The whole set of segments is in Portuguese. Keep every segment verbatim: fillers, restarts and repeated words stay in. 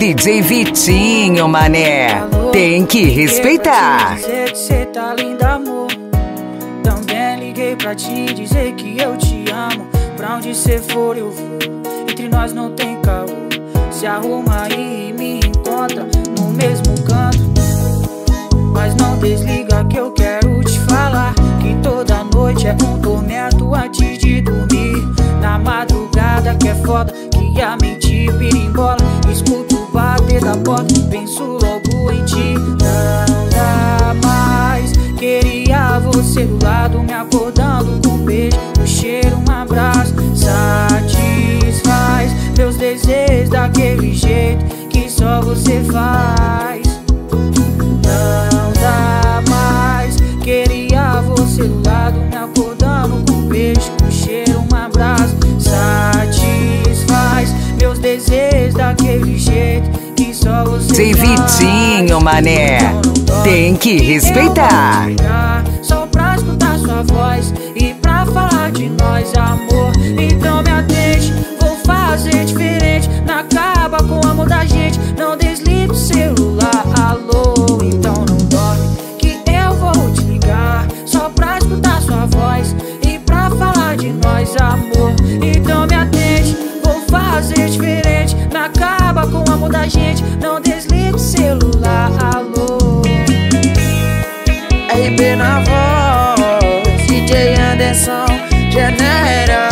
D J Vitinho, mané. Tem que respeitar. Dizer que cê tá linda, amor. Também liguei pra te dizer que eu te amo. Pra onde cê for eu vou, entre nós não tem caô. Se arruma aí e me encontra no mesmo canto. Mas não desliga que eu quero te falar que toda noite é um tormento antes de dormir. Na madrugada que é foda, que a mente pirimbola. Escuto o bater da porta, penso logo em ti. Não dá mais, queria você do lado, me acordando com um beijo, um cheiro, um abraço. Satisfaz meus desejos daquele jeito que só você faz. Não dá mais, queria você do lado, me acordando com um beijo, um cheiro, um abraço. Satisfaz meus desejos daquele jeito que só você D J Vitinho, mané. Tem que respeitar. Só pra escutar sua voz e pra falar de nós, amor. Então me atende, vou fazer diferente. Não acaba com o amor da gente, não desliga o celular. Alô, então não dorme que eu vou te ligar. Só pra escutar sua voz e pra falar de nós, amor. Então me atende, vou fazer diferente. Não acaba com o amor da gente, não desliga o celular. Alô, R B na voz, D J Anderson Genera.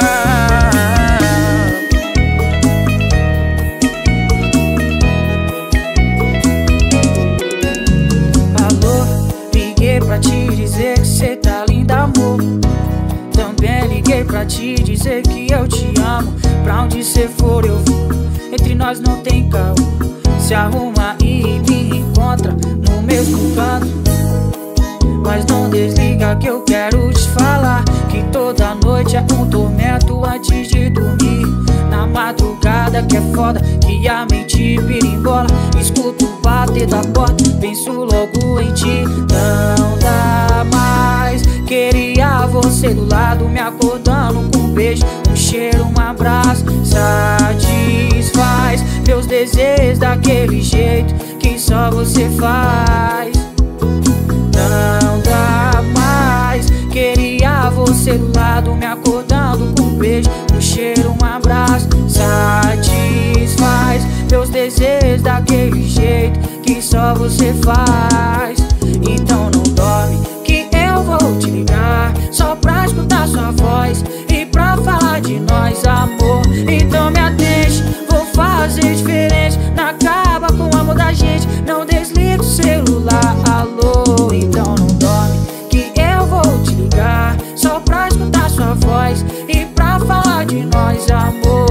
Alô, liguei pra te dizer que cê tá linda, amor. Também liguei pra te dizer que eu te amo. Pra onde cê for eu vou, entre nós não tem caô. Se arruma e me encontra no mesmo canto. Mas não desliga que eu quero te falar que toda noite é um tormento antes de dormir. Na madrugada que é foda, que a mente pirimbola. Escuto o bater da porta, penso logo em ti. Não dá mais, queria você do lado, me acordando com um beijo, um cheiro, um abraço. Satisfaz meus desejos daquele jeito que só você faz. Não dá mais, queria você do lado, me acordando com um beijo, um cheiro, um abraço. Satisfaz meus desejos daquele jeito que só você faz. Então não dorme que eu vou te ligar, só pra escutar sua voz e pra falar de nós, amor. Então me atende, vou fazer diferente. Não acaba com o amor da gente, não desliga o celular. Alô, então não dorme que eu vou te ligar, só pra escutar sua voz e pra falar de nós, amor.